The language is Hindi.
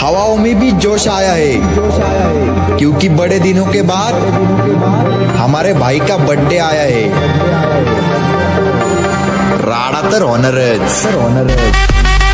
हवाओं में भी जोश आया है, क्योंकि बड़े दिनों के बाद हमारे भाई का बर्थडे आया है। राडा तर होणारच।